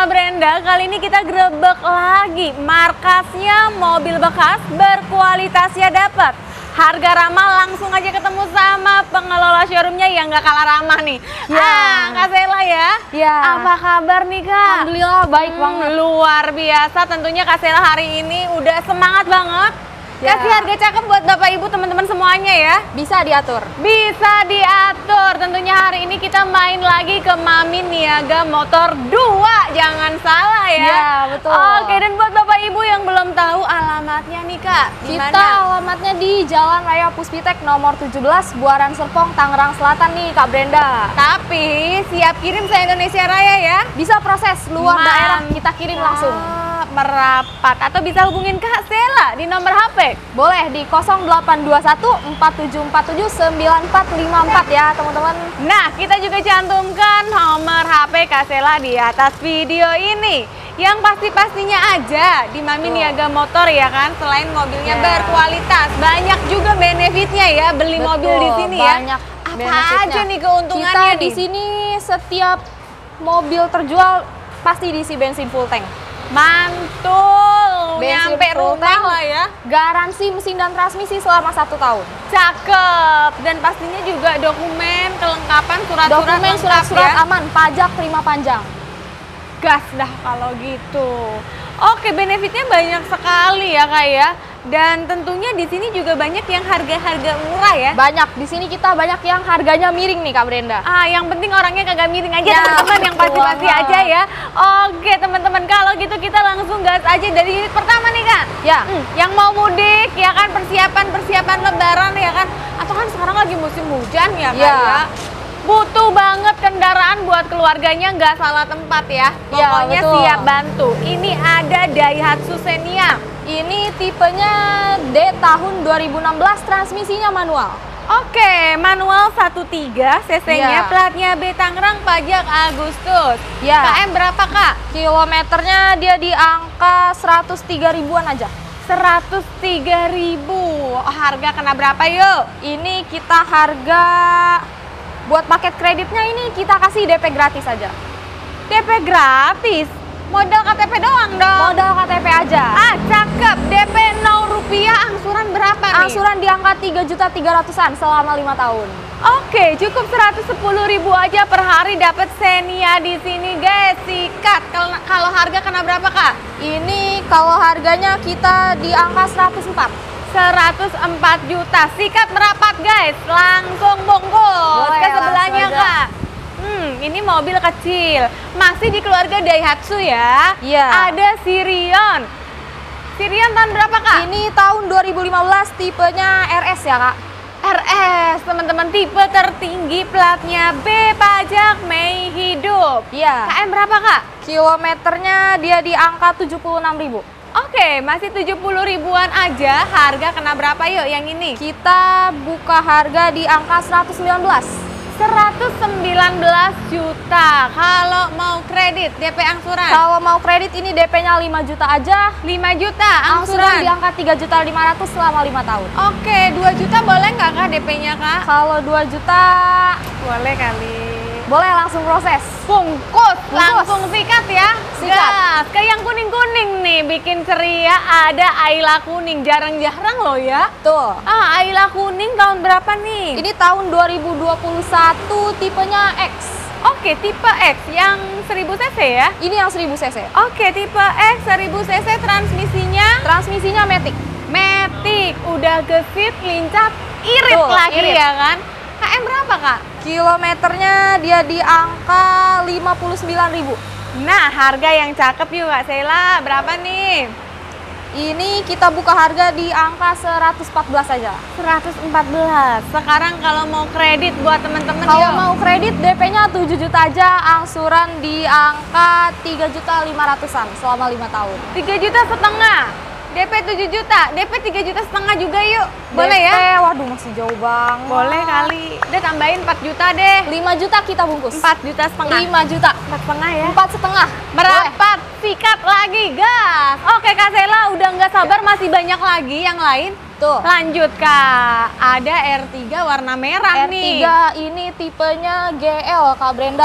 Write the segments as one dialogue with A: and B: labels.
A: Kak Brenda, kali ini kita grebek lagi. Markasnya mobil bekas, berkualitasnya dapat. Harga ramah, langsung aja ketemu sama pengelola showroomnya yang gak kalah ramah nih.
B: Ya.
A: Kak Sela ya.
B: Ya.
A: Apa kabar nih Kak?
B: Alhamdulillah baik banget.
A: Luar biasa, tentunya Kak Sela hari ini udah semangat banget.
B: Ya.
A: Kasih harga cakep buat Bapak Ibu teman-teman semuanya ya.
B: Bisa diatur.
A: Bisa diatur. Tentunya hari ini kita main lagi ke Mami Niaga Motor 2. Jangan salah ya.
B: Ya, betul.
A: Oke, dan buat Bapak Ibu yang belum tahu alamatnya nih Kak,
B: Kita alamatnya di Jalan Raya Puspitek nomor 17, Buaran Serpong, Tangerang Selatan nih Kak Brenda.
A: Tapi siap kirim se Indonesia Raya ya.
B: Bisa proses luar daerah kita kirim langsung.
A: Merapat atau bisa hubungin Kak Sela di nomor HP.
B: Boleh di 0821 4747 9454 ya teman-teman.
A: Nah, kita juga cantumkan nomor HP Kak Sela di atas video ini. Yang pasti-pastinya aja di Mami Niaga Motor ya kan, selain mobilnya berkualitas, banyak juga benefitnya ya beli mobil di sini ya.
B: Banyak
A: apa aja nih keuntungannya
B: kita
A: nih?
B: Di sini setiap mobil terjual pasti diisi bensin full tank.
A: Mantul,
B: Bensin
A: nyampe
B: full
A: rumah
B: tank,
A: lah ya.
B: Garansi mesin dan transmisi selama 1 tahun.
A: Cakep, dan pastinya juga dokumen kelengkapan surat-surat lengkap
B: surat-surat
A: ya.
B: aman, pajak terima panjang.
A: Gas dah kalau gitu. Oke, benefitnya banyak sekali ya Kak ya. Dan tentunya di sini juga banyak yang harga-harga murah ya.
B: Banyak, di sini kita banyak yang harganya miring nih Kak Brenda.
A: Yang penting orangnya kagak miring aja
B: Ya,
A: teman-teman, yang
B: betul
A: pasti-pasti
B: banget.
A: aja ya. Oke teman-teman, kalau gitu kita langsung gas aja dari unit pertama nih Kak.
B: Ya.
A: Yang mau mudik ya kan, persiapan lebaran ya kan. Atau kan sekarang lagi musim hujan ya Kak ya. Butuh banget kendaraan buat keluarganya, nggak salah tempat ya. Pokoknya
B: betul.
A: siap bantu. Ini ada Daihatsu Xenia.
B: Ini tipenya D tahun 2016, transmisinya manual.
A: Oke, manual 13 cc-nya,
B: Ya.
A: platnya B Tangerang, pajak Agustus.
B: Ya.
A: KM berapa Kak?
B: Kilometernya dia di angka 103 ribuan aja.
A: 103.000. Harga kena berapa yuk?
B: Ini kita harga buat paket kreditnya ini kita kasih DP gratis aja.
A: DP gratis? Modal KTP doang dong?
B: Modal KTP aja.
A: Cakep. DP 0 rupiah, angsuran berapa nih?
B: Angsuran di angka 3.300.000-an selama 5 tahun.
A: Oke, cukup 110.000 aja per hari dapat Xenia di sini guys. Sikat. Kalau harga kena berapa Kak?
B: Ini kalau harganya kita di angka
A: 104 juta. Sikat merapat guys. Langsung bungkus
B: Boleh,
A: ke sebelahnya
B: langsung aja.
A: Kak. Ini mobil kecil. Masih di keluarga Daihatsu ya.
B: Iya.
A: Ada Sirion. Sirion tahun berapa Kak?
B: Ini tahun 2015, tipenya RS ya Kak.
A: RS, teman-teman, tipe tertinggi, platnya B, pajak Mei hidup.
B: Iya.
A: KM berapa Kak?
B: Kilometernya dia di angka 76.000.
A: Oke, masih 70 ribuan aja. Harga kena berapa yuk yang ini?
B: Kita buka harga di angka 119.
A: 119 juta. Kalau mau kredit, DP angsuran?
B: Kalau mau kredit ini DP-nya 5 juta aja.
A: 5 juta
B: Angsuran di
A: angsuran.
B: angka 3.500.000 selama 5 tahun.
A: Oke, 2 juta boleh nggak Kak DP-nya Kak?
B: Kalau 2 juta
A: Boleh kali.
B: boleh langsung proses.
A: Bungkus, langsung sikat ya.
B: Sikat.
A: Gas. Ke yang kuning-kuning nih, bikin ceria ada Ayla kuning. Jarang-jarang loh ya.
B: Tuh.
A: Ayla kuning tahun berapa nih?
B: Ini tahun 2021, tipenya X.
A: Oke, tipe X yang 1000 cc ya?
B: Ini yang 1000 cc.
A: Oke, tipe X 1000 cc, transmisinya
B: Transmisinya Matic.
A: Matic. Udah gesit, lincah, irit
B: Tuh,
A: lagi
B: irit.
A: ya kan? KM berapa Kak?
B: Kilometernya dia di angka 59.000.
A: Nah, harga yang cakep yuk Kak Sela, berapa nih?
B: Ini kita buka harga di angka 114 aja.
A: 114. Sekarang kalau mau kredit buat temen-temen
B: Kalau
A: yuk.
B: mau kredit DP-nya 7 juta aja, angsuran di angka 3.500.000-an selama 5 tahun.
A: 3 juta setengah. DP 7 juta, DP 3 juta setengah juga yuk. Boleh
B: DP,
A: ya?
B: waduh masih jauh banget.
A: Boleh kali. Udah tambahin 4 juta deh.
B: 5 juta kita bungkus.
A: 4 juta setengah.
B: 5 juta.
A: 4 setengah ya.
B: 4 setengah.
A: Merapat, sikat lagi, gas. Oke Kak Sela, udah nggak sabar, masih banyak lagi yang lain.
B: Tuh.
A: Lanjut Kak, ada R3 warna merah
B: R3
A: nih.
B: ini tipenya GL Kak Brenda.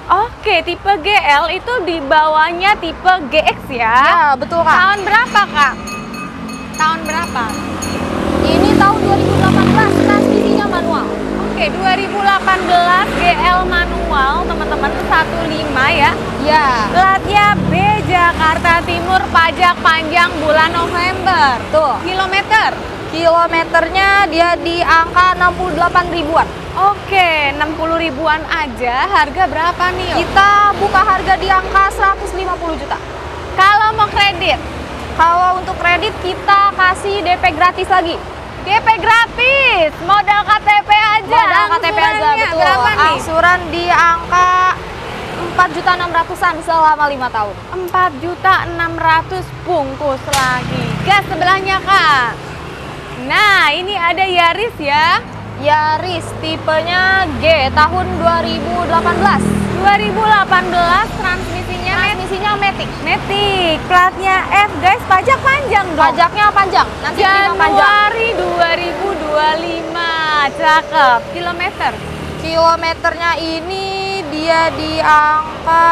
A: Oke, tipe GL itu di bawahnya tipe GX ya?
B: Ya, betul Kak.
A: Tahun berapa Kak? Tahun berapa?
B: Ini tahun 2018, transmisinya manual.
A: Oke, 2018 GL manual teman-teman, 15 ya.
B: Ya.
A: Platnya B Jakarta Timur, pajak panjang bulan November.
B: Tuh.
A: Kilometer?
B: Kilometernya dia di angka 68 ribuan.
A: Oke, 60 ribuan aja. Harga berapa nih? Yo?
B: Kita buka harga di angka 150 juta.
A: Kalau mau kredit?
B: Kalau untuk kredit kita kasih DP gratis lagi.
A: DP gratis, modal KTP aja.
B: Modal KTP aja, betul.
A: Berapa nih?
B: Angsuran di angka 4.600.000-an selama 5 tahun.
A: 4.600.000 bungkus lagi. Gas sebelahnya Kak. Nah, ini ada Yaris ya.
B: Yaris tipenya G tahun 2018.
A: 2018 transmisinya
B: Matic.
A: Matic. Platnya F guys, pajak panjang dong.
B: Pajaknya panjang. Nanti terima panjang.
A: Januari 2025. Cakep. Kilometer.
B: Kilometernya ini dia di angka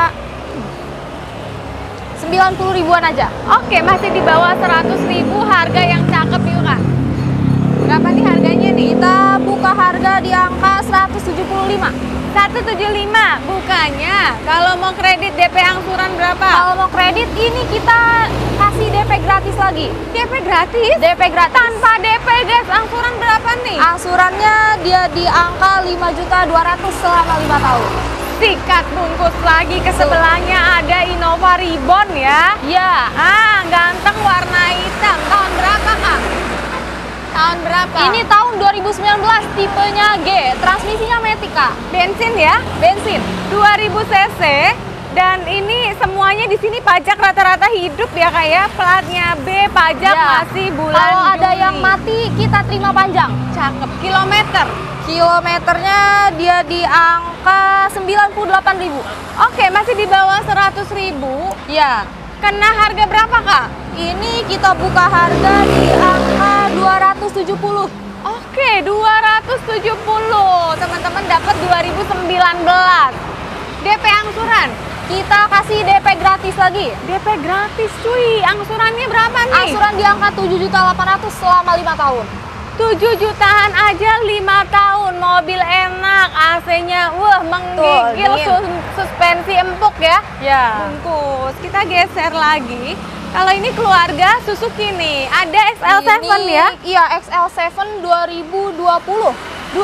B: 90 ribuan aja.
A: Oke, masih di bawah 100.000, harga yang cakep yuk Kak. Berapa nih harganya nih?
B: Kita buka harga di angka 175.
A: 175 bukannya. Kalau mau kredit DP angsuran berapa?
B: Kalau mau kredit ini kita kasih DP gratis lagi.
A: DP gratis?
B: DP gratis.
A: Tanpa DP guys, angsuran berapa nih?
B: Angsurannya dia di angka 5.200.000 selama 5 tahun.
A: Sikat bungkus lagi. Ke sebelahnya ada Innova Reborn ya.
B: Ya.
A: Ganteng warna hitam. Tahun berapa Kak? Tahun berapa?
B: Ini tahun 2019, tipenya G, transmisinya Matic Kak.
A: Bensin ya?
B: Bensin.
A: 2000 cc. Dan ini semuanya di sini pajak rata-rata hidup ya Kak ya. Platnya B, pajak
B: Ya.
A: masih bulan
B: Kalau ada
A: Juli.
B: yang mati, kita terima panjang.
A: Cakep. Kilometer?
B: Kilometernya dia di angka 98.000.
A: Oke, masih di bawah 100.000.
B: Ya.
A: Kena harga berapa Kak?
B: Ini kita buka harga di angka 270.
A: Oke, 270. Teman-teman dapat 2019. DP angsuran?
B: Kita kasih DP gratis lagi.
A: DP gratis cuy. Angsurannya berapa nih?
B: Angsuran di angka 7.800.000 selama 5 tahun.
A: 7 jutaan aja 5 tahun. Mobil enak, AC-nya menggigil, suspensi empuk ya.
B: Ya.
A: Bungkus. Kita geser lagi. Kalau ini keluarga Suzuki nih. Ada XL7
B: Ini,
A: ya?
B: Iya, XL7 2020.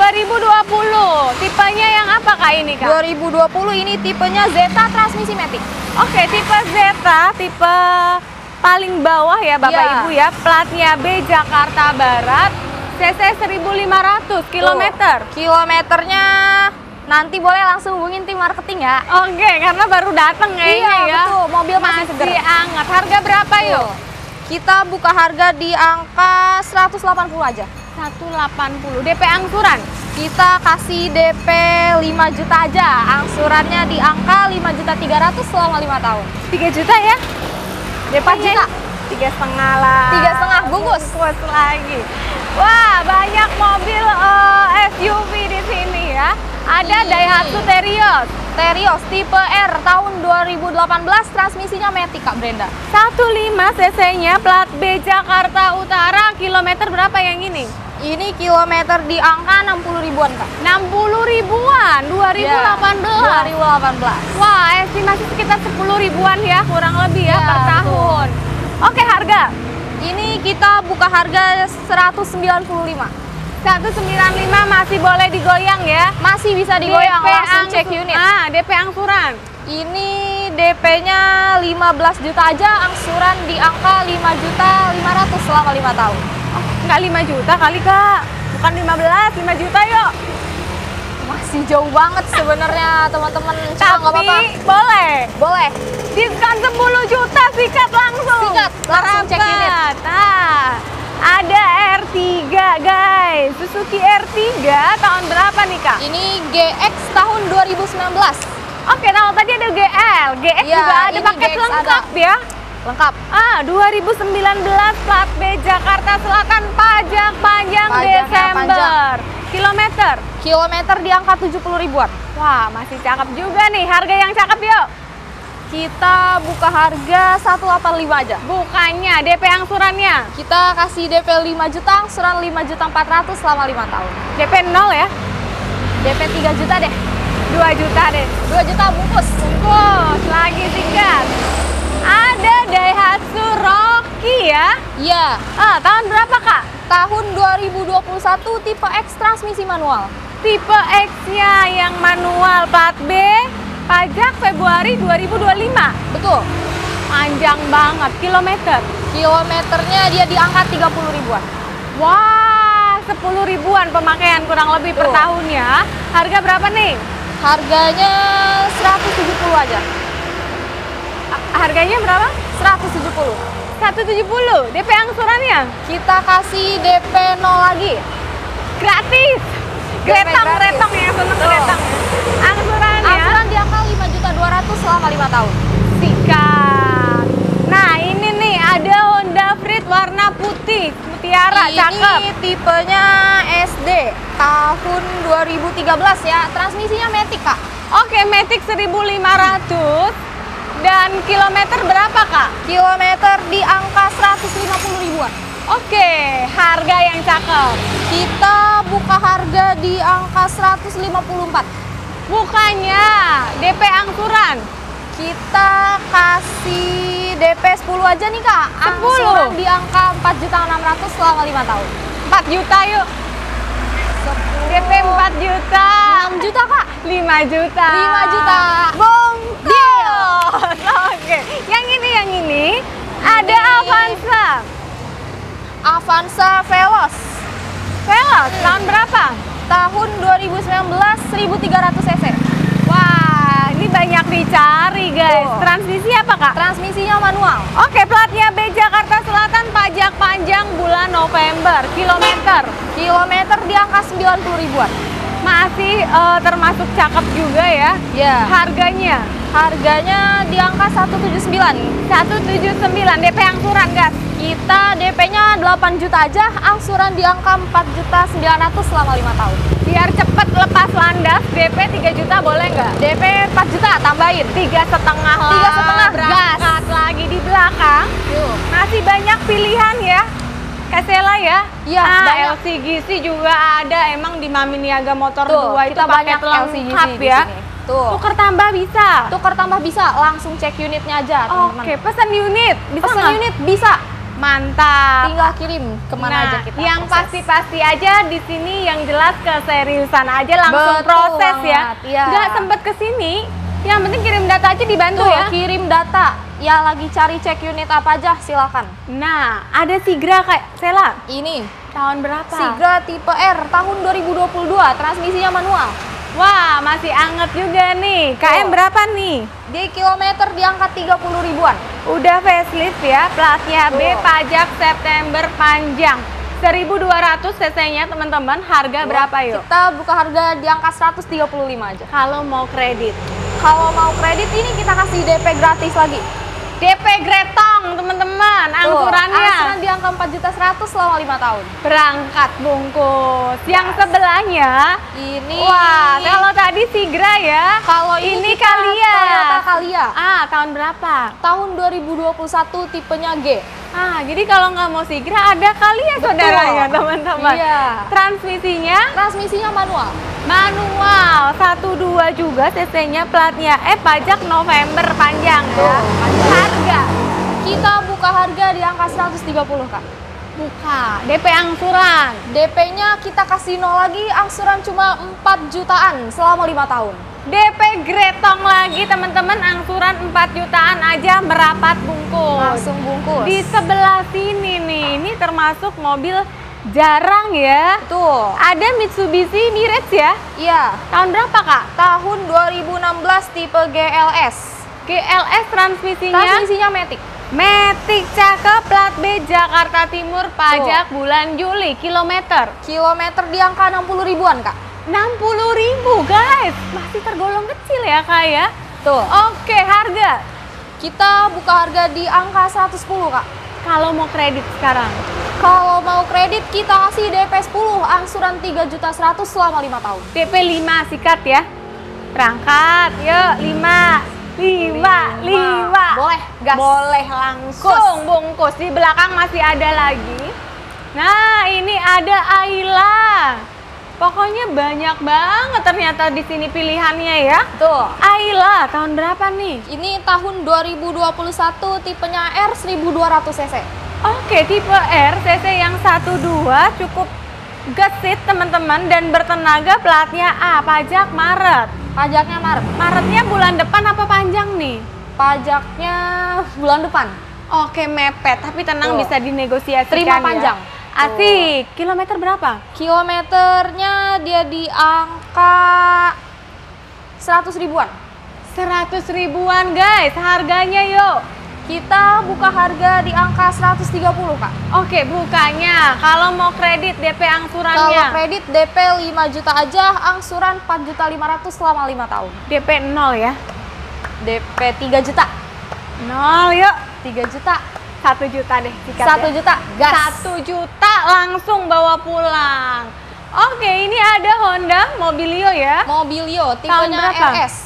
A: 2020. Tipenya yang apa Kak ini Kak?
B: 2020 ini tipenya Zeta transmisi Matic.
A: Oke, tipe Zeta, tipe paling bawah ya Bapak
B: Ya.
A: Ibu ya. Platnya B Jakarta Barat. CC 1.500 kilometer.
B: Kilometernya nanti boleh langsung hubungin tim marketing ya.
A: Oke, karena baru datang kayaknya
B: Iya,
A: ya.
B: betul. Mobil masih seger.
A: hangat. Harga berapa yuk?
B: Kita buka harga di angka 180 aja.
A: 180. DP angsuran?
B: Kita kasih DP 5 juta aja. Angsurannya di angka 5.300.000 selama 5 tahun.
A: 3 juta ya?
B: DP 4 juta.
A: 3,5 lah.
B: 3,5 bungkus.
A: Bungkus lagi. Wah, banyak mobil SUV di sini ya. Ada
B: Ini.
A: Daihatsu Terios.
B: Terios tipe R tahun 2018, transmisinya Matic Kak Brenda.
A: 15 cc-nya, plat B Jakarta Utara. Kilometer berapa yang ini?
B: Ini kilometer di angka 60 ribuan Kak.
A: 60 ribuan, 2018.
B: 2018.
A: Wah, estimasi sekitar 10 ribuan ya, kurang lebih ya,
B: Ya,
A: per tahun. Oke, harga?
B: Ini kita buka harga 195.
A: 195 masih boleh digoyang ya?
B: Masih bisa digoyang, langsung cek unit.
A: DP angsuran?
B: Ini DP-nya 15 juta aja, angsuran di angka 5.500.000 selama 5 tahun.
A: Oh, nggak 5 juta kali Kak? Bukan 15, 5 juta yuk.
B: Masih jauh banget sebenarnya teman-teman. Cuma nggak
A: Tapi
B: apa-apa.
A: boleh.
B: Boleh.
A: Diskon 10 juta, sikat langsung.
B: Sikat, langsung cek unit.
A: Merapat. Nah, ada R3 guys. Suzuki R3 tahun berapa nih Kak?
B: Ini GX tahun 2019.
A: Oke, nah tadi ada GL. GX
B: Iya,
A: juga ada
B: ini
A: paket
B: GX
A: lengkap
B: ada.
A: ya.
B: Lengkap.
A: 2019 plat B Jakarta Selatan, pajak panjang
B: Pajaknya
A: Desember.
B: panjang.
A: Kilometer?
B: Kilometer di angka 70 ribuan.
A: Wah, masih cakep juga nih. Harga yang cakep yuk.
B: Kita buka harga 185 aja.
A: Bukannya, DP angsurannya.
B: Kita kasih DP 5 juta, angsuran 5.400.000 selama 5 tahun.
A: DP 0 ya?
B: DP 3 juta deh.
A: 2 juta deh.
B: 2 juta bungkus.
A: Bungkus, lagi singkat. Ada Daihatsu Rocky ya?
B: Iya.
A: Tahun berapa kak?
B: Tahun 2021 tipe X transmisi manual.
A: Tipe X-nya yang manual, plat B, pajak Februari 2025.
B: Betul.
A: Panjang banget, kilometer.
B: Kilometernya dia di angka 30 ribuan.
A: Wah, 10 ribuan pemakaian kurang lebih per
B: Tuh.
A: tahunnya. Harga berapa nih?
B: Harganya 170 aja.
A: Harganya berapa?
B: 170.
A: 170. DP angsurannya?
B: Kita kasih DP 0 lagi.
A: Gratis.
B: DP gratis.
A: Gretong ya, seneng
B: Tuh.
A: gretong. Angsurannya?
B: Angsuran di angka 5.200.000 selama 5 tahun.
A: Sikat. Nah, ini nih ada Honda Freed warna putih, mutiara, cakep.
B: Ini tipenya SD tahun 2013 ya. Transmisinya Matic, Kak.
A: Oke, Matic 1500. Dan kilometer berapa, Kak?
B: Kilometer di angka 150 ribuan.
A: Oke, harga yang cakep.
B: Kita buka harga di angka 154.
A: Bukannya DP angsuran.
B: Kita kasih DP 10 aja nih, Kak.
A: 10?
B: Angsuran di angka 4.600.000 selama 5 tahun.
A: 4 juta yuk.
B: 10.
A: DP 4 juta.
B: 6 juta, Kak.
A: 5 juta.
B: 5 juta.
A: Bongkos. Oke. Yang ini ada Avanza.
B: Avanza Veloz.
A: Veloz tahun berapa?
B: Tahun 2019 1300 cc.
A: Wah, ini banyak dicari guys.
B: Tuh.
A: Transmisi apa kak?
B: Transmisinya manual.
A: Oke, platnya B Jakarta Selatan, pajak panjang bulan November. Kilometer?
B: Kilometer di angka 90 ribuan.
A: Masih termasuk cakep juga ya.
B: Ya.
A: Harganya?
B: Harganya di angka 179.
A: 179. DP angsuran gas?
B: Kita DP-nya 8 juta aja, angsuran di angka 4.900.000 selama 5 tahun.
A: Biar cepet lepas landas, DP 3 juta boleh nggak?
B: DP 4 juta tambahin.
A: 3,5 lah.
B: 3,5
A: berangkat lagi di belakang.
B: Yuk.
A: Masih banyak pilihan ya. Casella ya?
B: Iya, banyak.
A: LCGC juga ada. Emang di Mami Niaga Motor
B: Tuh,
A: 2 itu
B: kita banyak
A: paket lengkap
B: LCGC di
A: ya.
B: sini. Tuh.
A: Tuker tambah bisa.
B: Tukar tambah bisa, langsung cek unitnya aja, teman-teman.
A: Oke, pesan unit. Bisa
B: Pesan
A: nggak?
B: unit bisa.
A: Mantap.
B: Tinggal kirim kemana
A: Nah,
B: aja kita.
A: yang
B: proses.
A: pasti-pasti aja di sini yang jelas keseriusan aja langsung
B: Betul
A: proses ya.
B: banget, iya.
A: Nggak sempet kesini, yang penting kirim data aja dibantu
B: Tuh,
A: ya.
B: kirim data. Ya lagi cari cek unit apa aja, silakan.
A: Nah, ada Sigra kayak Sela.
B: Ini
A: Tahun berapa?
B: Sigra tipe R tahun 2022, transmisinya manual.
A: Wah, masih anget juga nih. KM
B: Tuh.
A: berapa nih?
B: Di kilometer di angka 30 ribuan.
A: Udah facelift ya, platnya B,
B: Tuh.
A: pajak September panjang. 1200 cc-nya teman-teman, harga berapa yuk?
B: Kita buka harga di angka 135 aja.
A: Kalau mau kredit.
B: Kalau mau kredit ini kita kasih DP gratis lagi.
A: DP Gretong teman-teman, angsurannya.
B: Angsuran di angka 4.100.000 selama 5 tahun.
A: Berangkat bungkus. Yang sebelahnya,
B: Ini
A: wah, kalau tadi Sigra ya.
B: kalau ini kita
A: Kalia.
B: Toyota Kalia.
A: Tahun berapa?
B: Tahun 2021 tipenya G.
A: Jadi kalau nggak mau Sigra ada Kalia saudaranya teman-teman.
B: Iya.
A: Transmisinya
B: Transmisinya manual.
A: manual, 12 juga cc-nya, platnya pajak November panjang ya.
B: Tuh, panjang.
A: Harga
B: Kita buka harga di angka 130, Kak.
A: buka, DP angsuran.
B: DP-nya kita kasih 0 lagi, angsuran cuma 4 jutaan selama 5 tahun.
A: DP Gretong lagi teman-teman, angsuran 4 jutaan aja merapat bungkus.
B: Langsung bungkus.
A: Di sebelah sini nih, ini termasuk mobil jarang ya.
B: Tuh.
A: Ada Mitsubishi Mirage ya.
B: Iya.
A: Tahun berapa kak?
B: Tahun 2016 tipe GLS.
A: GLS transmisinya.
B: Transmisinya Matic.
A: Matic cakep, plat B Jakarta Timur, pajak bulan Juli, kilometer.
B: Kilometer di angka 60 ribuan, Kak.
A: 60.000 guys, masih tergolong kecil ya kak ya.
B: Tuh.
A: Oke, harga
B: Kita buka harga di angka 110, Kak.
A: Kalau mau kredit sekarang?
B: Kalau mau kredit kita kasih DP 10, angsuran 3.100.000 selama 5 tahun.
A: DP 5 sikat ya. Berangkat, yuk 5.
B: Boleh, gas.
A: Boleh langsung bungkus. Di belakang masih ada lagi. Nah, ini ada Ayla. Pokoknya banyak banget ternyata di sini pilihannya ya.
B: Tuh.
A: Ayla, tahun berapa nih?
B: Ini tahun 2021, tipenya R 1200 cc.
A: Oke, tipe R cc yang 12 cukup gesit teman-teman dan bertenaga, platnya A, pajak Maret.
B: Pajaknya Maret.
A: Maretnya bulan depan apa panjang nih?
B: Pajaknya bulan depan.
A: Oke, mepet, tapi tenang,
B: Tuh.
A: bisa dinegosiasikan.
B: Terima panjang.
A: Ya. Asik. Kilometer berapa?
B: Kilometernya dia di angka 100 ribuan.
A: 100 ribuan guys, harganya yuk.
B: Kita buka harga di angka 130, Kak.
A: Oke, bukanya. Kalau mau kredit DP angsurannya?
B: Kalau kredit DP 5 juta aja, angsuran 4.500.000 selama 5 tahun.
A: DP 0 ya?
B: DP 3 juta.
A: 0 yuk.
B: 3 juta.
A: 1 juta deh.
B: 1 juta, gas.
A: 1 juta langsung bawa pulang. Oke, ini ada Honda Mobilio ya.
B: Mobilio,
A: Tahun
B: tipenya
A: berapa?
B: RS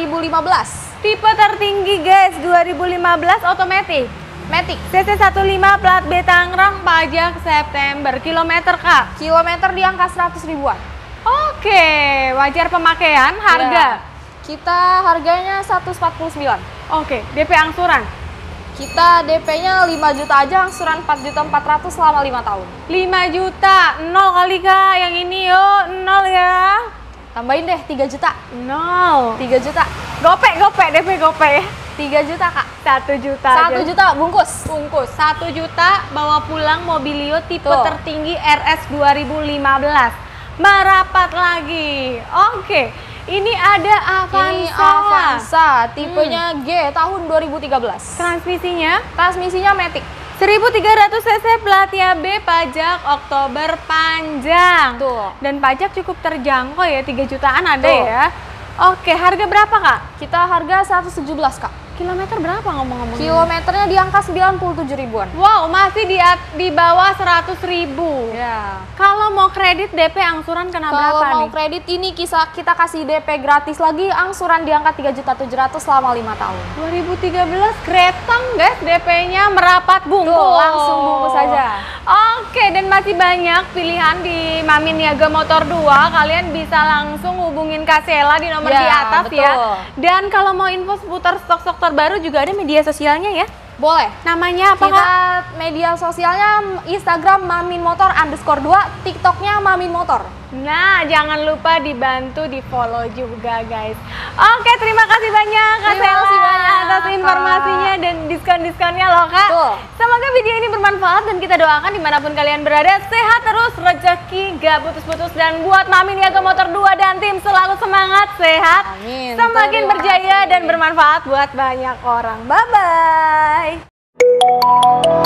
B: 2015.
A: Tipe tertinggi guys, 2015 otomatis.
B: Matic.
A: CC 15 plat B Tangerang, pajak September. Kilometer Kak?
B: Kilometer di angka 100 ribuan.
A: Oke, wajar pemakaian, harga?
B: Ya. Kita harganya 149.
A: Oke, DP angsuran?
B: Kita DP-nya 5 juta aja, angsuran 4.400.000 selama 5 tahun.
A: 5 juta, 0 kali Kak, yang ini yuk, 0 ya.
B: Tambahin deh 3 juta.
A: 0.
B: 3 juta.
A: Gopek, DP gopek ya.
B: 3 juta, Kak.
A: 1 juta
B: 1 juta bungkus.
A: bungkus. 1 juta bawa pulang Mobilio tipe
B: Tuh.
A: tertinggi RS 2015. Merapat lagi. Oke, ini ada Avanza.
B: Ini Avanza, tipenya G tahun 2013.
A: Transmisinya
B: Transmisinya Matic.
A: 1300 cc, platnya B, pajak Oktober panjang.
B: Tuh.
A: Dan pajak cukup terjangkau ya, 3 jutaan ada
B: Tuh.
A: ya. Oke, harga berapa Kak?
B: Kita harga 117, Kak.
A: Kilometer berapa ngomong-ngomong?
B: Kilometernya di angka 97 ribuan.
A: Wow, masih di bawah 100 ribu.
B: Ya.
A: Kalau mau kredit DP angsuran kena
B: Kalau
A: berapa
B: mau
A: nih?
B: kredit ini kita kasih DP gratis lagi, angsuran di angka 3.700.000 selama 5 tahun.
A: 2013 Gretong guys, DP-nya merapat bungkus.
B: Tuh, langsung bungkus aja.
A: Oke, dan masih banyak pilihan di Mami Niaga Motor 2. Kalian bisa langsung hubungin Kak Sela di nomor
B: Ya,
A: di atas
B: betul.
A: ya. Dan kalau mau info seputar stok-stok terbaru juga ada media sosialnya ya.
B: Boleh.
A: Namanya apa
B: Kita
A: Kak?
B: media sosialnya Instagram Mamin Motor _2, TikToknya Mamin Motor.
A: Nah, jangan lupa dibantu di follow juga guys. Oke, terima kasih banyak Kak
B: Terima
A: Sela
B: kasih banyak,
A: atas
B: Kak.
A: informasinya dan diskon-diskonnya loh Kak.
B: Betul.
A: Semoga video ini bermanfaat dan kita doakan dimanapun kalian berada, sehat terus, rezeki gak putus-putus, dan buat Mami Niaga Motor 2 dan tim selalu semangat, sehat,
B: Amin.
A: semakin
B: Terima
A: berjaya
B: kasih.
A: dan bermanfaat buat banyak orang. Bye-bye.